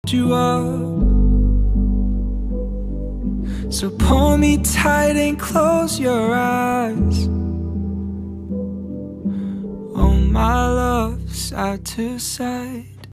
you up. So pull me tight and close your eyes. Oh my love, side to side.